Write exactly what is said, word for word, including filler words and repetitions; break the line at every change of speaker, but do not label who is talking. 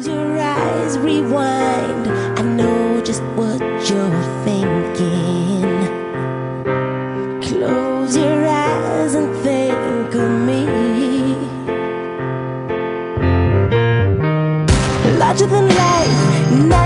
Close your eyes, rewind. I know just what you're thinking. Close your eyes and think of me. Larger than life.